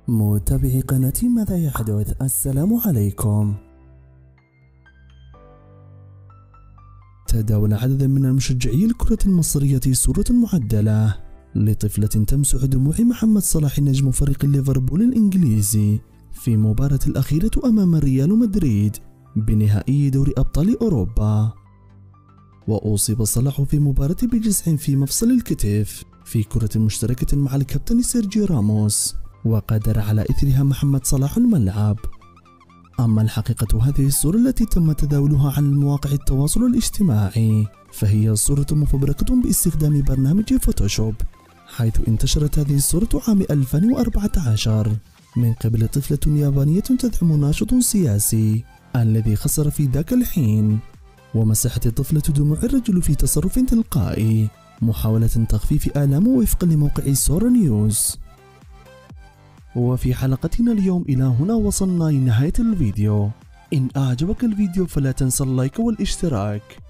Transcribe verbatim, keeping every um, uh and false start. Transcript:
متابعي قناة ماذا يحدث، السلام عليكم. تداول عدد من المشجعي الكرة المصرية صورة معدلة لطفلة تمسح دموع محمد صلاح نجم فريق ليفربول الإنجليزي في مباراة الأخيرة أمام ريال مدريد بنهائي دوري أبطال أوروبا. وأصيب صلاح في مباراة بجزع في مفصل الكتف في كرة مشتركة مع الكابتن سيرجيو راموس، وقدر على إثرها محمد صلاح الملعب. أما الحقيقة هذه الصورة التي تم تداولها على مواقع التواصل الاجتماعي فهي صورة مفبركة باستخدام برنامج فوتوشوب، حيث انتشرت هذه الصورة عام ألفين وأربعة عشر من قبل طفلة يابانية تدعم ناشط سياسي الذي خسر في ذاك الحين. ومسحت الطفلة دموع الرجل في تصرف تلقائي محاولة تخفيف آلامه وفقا لموقع سورا نيوز. وفي حلقتنا اليوم إلى هنا وصلنا لنهاية الفيديو. إن أعجبك الفيديو فلا تنسى اللايك والاشتراك.